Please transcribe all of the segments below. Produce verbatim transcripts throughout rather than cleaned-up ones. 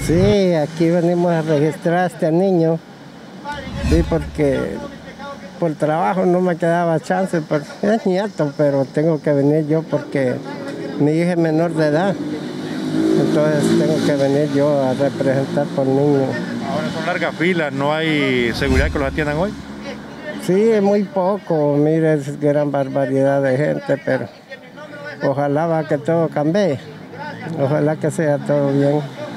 Sí, aquí venimos a registrar a este niño. Sí, porque por trabajo no me quedaba chance, pues, es nieto, pero tengo que venir yo porque mi hija es menor de edad. Entonces tengo que venir yo a representar por niño. Ahora son largas filas, ¿no hay seguridad que los atiendan hoy? Sí, es muy poco, mire, es gran barbaridad de gente, pero ojalá va que todo cambie. Ojalá que sea todo bien.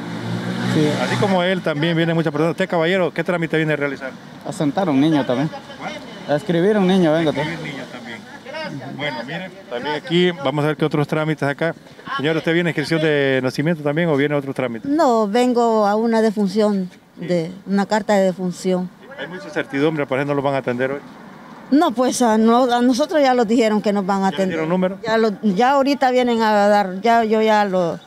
Sí. Así como él, también vienen muchas personas. Usted, caballero, ¿qué trámite viene a realizar? A sentar a un niño también. ¿Cuál? A escribir a un niño, venga. A escribir niños también. Bueno, miren, también aquí vamos a ver qué otros trámites acá. Señora, ¿usted viene a inscripción de nacimiento también o viene a otros trámites? No, vengo a una defunción, de una carta de defunción. Hay mucha certidumbre, por eso no lo van a atender hoy. No, pues a, no, a nosotros ya los dijeron que nos van a ¿Ya atender. dieron número? Ya, lo, ya ahorita vienen a dar, ya yo ya lo...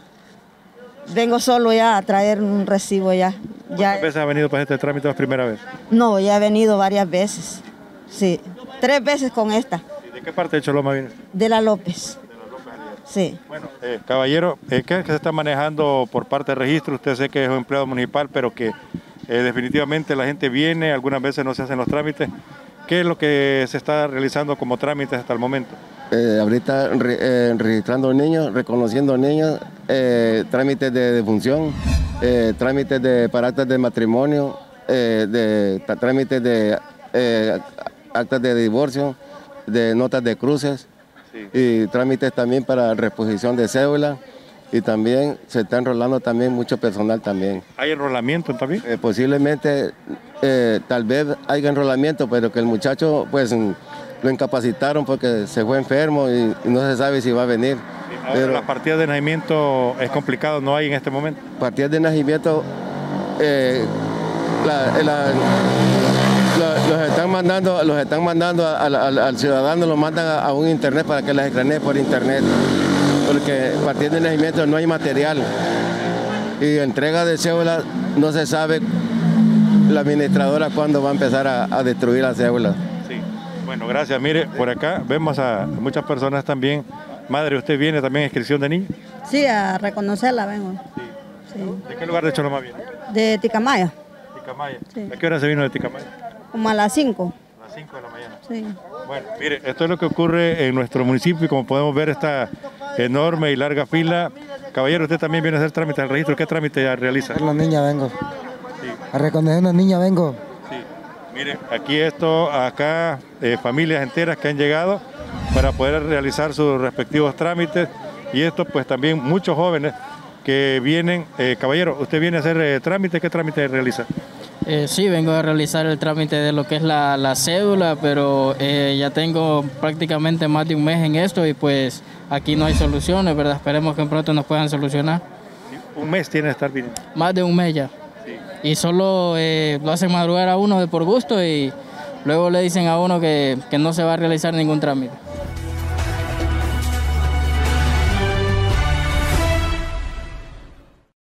Vengo solo ya a traer un recibo ya. ¿Cuántas ya veces ha venido para este trámite la primera vez? No, ya he venido varias veces. Sí, tres veces con esta. ¿Y de qué parte de Choloma viene? De la López. De la López Aliaga. Sí. Bueno, eh, caballero, eh, ¿qué es que se está manejando por parte del registro? Usted sé que es un empleado municipal, pero que eh, definitivamente la gente viene, algunas veces no se hacen los trámites. ¿Qué es lo que se está realizando como trámites hasta el momento? Eh, ahorita re, eh, registrando niños, reconociendo niños, eh, trámites de defunción, eh, trámites de, para actas de matrimonio, eh, de, trámites de eh, actas de divorcio, de notas de cruces, sí. Y trámites también para reposición de cédula. Y también se está enrolando también mucho personal también. ¿Hay enrolamiento también? Eh, posiblemente, eh, tal vez haya enrolamiento, pero que el muchacho pues lo incapacitaron porque se fue enfermo y, y no se sabe si va a venir. Sí, ahora pero la partida de nacimiento es complicado, no hay en este momento. Partida de nacimiento, eh, la, la, la, los están mandando, los están mandando al, al, al ciudadano, los mandan a, a un internet para que las escanee por internet. Porque a partir de nacimiento no hay material y entrega de cédula no se sabe la administradora cuándo va a empezar a, a destruir la cédula. Sí, bueno, gracias. Mire, por acá vemos a muchas personas también. Madre, ¿usted viene también a inscripción de niños? Sí, a reconocerla vengo. Sí. Sí. ¿De qué lugar de Choloma viene? De Ticamaya. Ticamaya. Sí. ¿A qué hora se vino de Ticamaya? Como a las cinco. A las cinco de la mañana. Sí. Bueno, mire, esto es lo que ocurre en nuestro municipio y como podemos ver esta enorme y larga fila. Caballero, usted también viene a hacer trámite al registro. ¿Qué trámite realiza? A la niña vengo. Sí. A reconocer a una niña vengo. Sí. Mire, aquí esto, acá eh, familias enteras que han llegado para poder realizar sus respectivos trámites y esto pues también muchos jóvenes que vienen. Eh, caballero, ¿usted viene a hacer eh, trámite? ¿Qué trámite realiza? Eh, sí, vengo a realizar el trámite de lo que es la, la cédula, pero eh, ya tengo prácticamente más de un mes en esto y pues aquí no hay soluciones, ¿verdad? Esperemos que pronto nos puedan solucionar. Un mes tiene que estar viniendo. Más de un mes ya. Sí. Y solo eh, lo hacen madrugar a uno de por gusto y luego le dicen a uno que, que no se va a realizar ningún trámite.